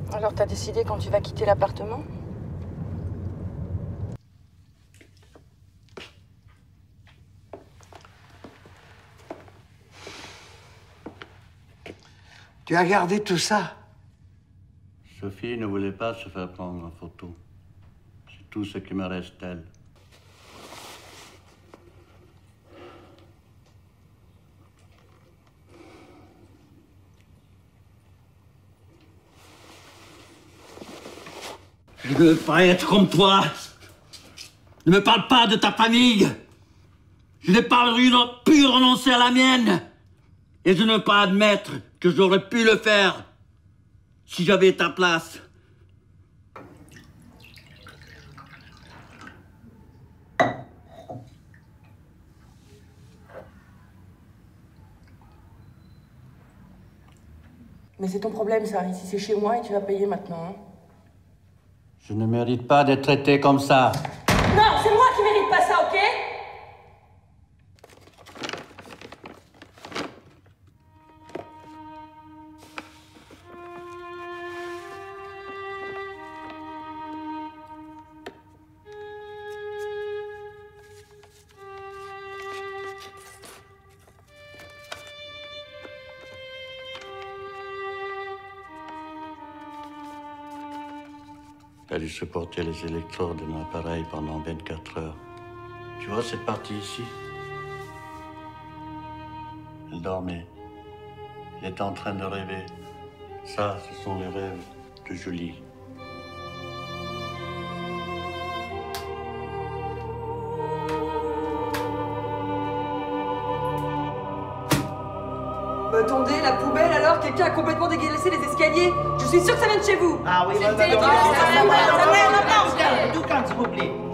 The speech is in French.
Alors t'as décidé quand tu vas quitter l'appartement? Tu as gardé tout ça? Sophie ne voulait pas se faire prendre en photo. C'est tout ce qui me reste d'elle. Je ne veux pas être comme toi. Ne me parle pas de ta famille. Je n'ai pas pu renoncer à la mienne. Et je ne veux pas admettre que j'aurais pu le faire si j'avais ta place. Mais c'est ton problème, ça. Ici, c'est chez moi et tu vas payer maintenant. Hein. Je ne mérite pas d'être traité comme ça. Non, c'est moi qui mérite pas ça, ok? Elle a dû supporter les électrodes de mon appareil pendant 24 heures. Tu vois cette partie ici? Elle dormait. Elle était en train de rêver. Ça, ce sont les rêves de Julie. Attendez, la poubelle alors? Quelqu'un a complètement dégueulassé les escaliers? Je suis sûre que ça vient de chez vous! Ah oui, C'était tout quand, s'il vous plaît.